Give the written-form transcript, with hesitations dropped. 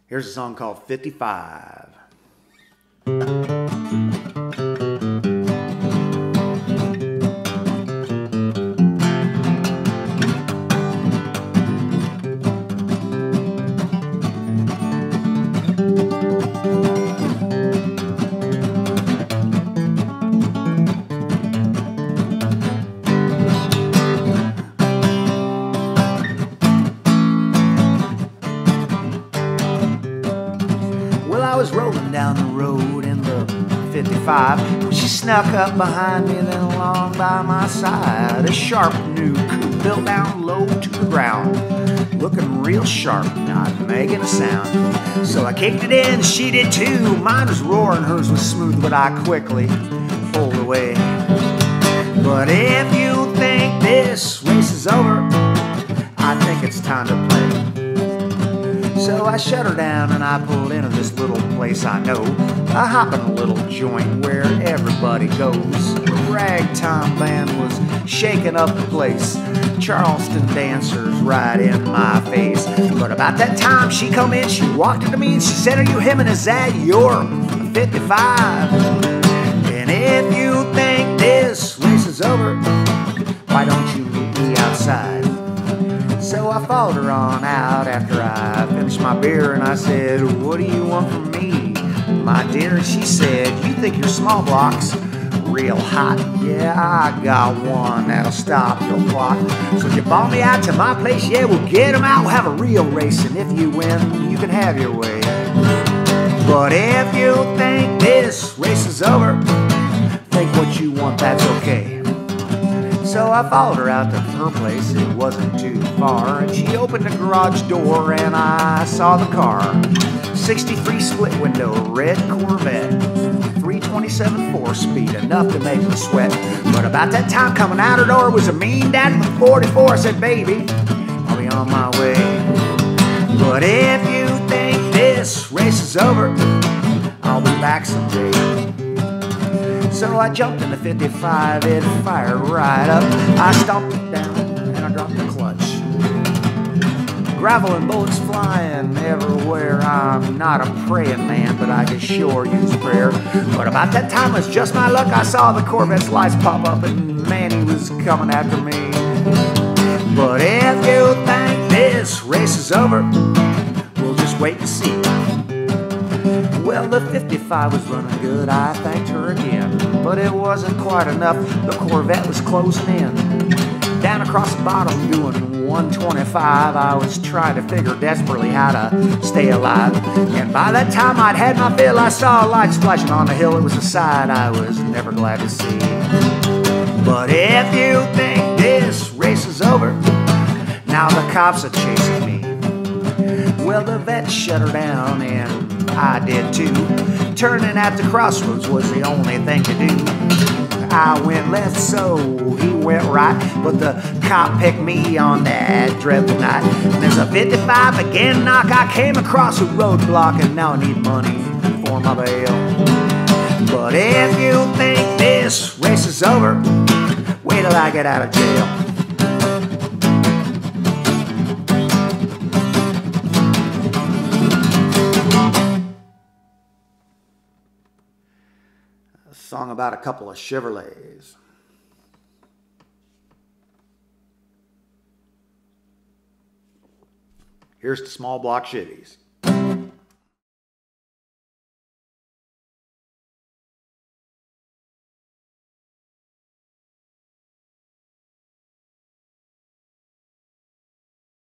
Here's a song called 55. Well, I was rolling down the road in the 55. She snuck up behind me, then along by my side. A sharp new coupe built down low to the ground, looking real sharp, not making a sound. So I kicked it in, she did too. Mine was roaring, hers was smooth, but I quickly pulled away. But if you think this race is over, I think it's time to play. So I shut her down and I pulled into this little place I know. I hop in a little joint where everybody goes. The ragtime band was shaking up the place. Charleston dancers right in my face. But about that time she come in, she walked into me and she said, "Are you him and is that your 55? And if you think this race is over, why don't you meet me outside?" So I followed her on out after I finished my beer and I said, "What do you want from me, my dear?" And she said, "You think your small block's real hot? Yeah, I got one that'll stop your clock. So if you ball me out to my place, yeah, we'll get 'em out. We'll have a real race, and if you win, you can have your way. But if you think this race is over, think what you want, that's okay." So I followed her out to her place, it wasn't too far, and she opened the garage door and I saw the car. 63 split window, red Corvette, 327 4-speed, enough to make me sweat. But about that time coming out her door was a mean dad with 44. I said, "Baby, I'll be on my way. But if you think this race is over, I'll be back someday." So I jumped in the 55, it fired right up. I stomped it down and I dropped the clutch. Gravel and bullets flying everywhere. I'm not a praying man, but I could sure use prayer. But about that time, it's just my luck, I saw the Corvette's lights pop up and man, he was coming after me. But if you think this race is over, we'll just wait and see. Well, the 55 was running good, I thanked her again. But it wasn't quite enough, the Corvette was closing in. Down across the bottom doing 125, I was trying to figure desperately how to stay alive. And by that time I'd had my fill, I saw lights flashing on the hill. It was a sight I was never glad to see. But if you think this race is over, now the cops are chasing me. Well, the vet shut her down and I did too. Turning at the crossroads was the only thing to do. I went left, so he went right, but the cop picked me on that dreadful night. And there's a 55 again knock. I came across a roadblock and now I need money for my bail. But if you think this race is over, wait till I get out of jail. A song about a couple of Chevrolets. Here's the small block Chevys.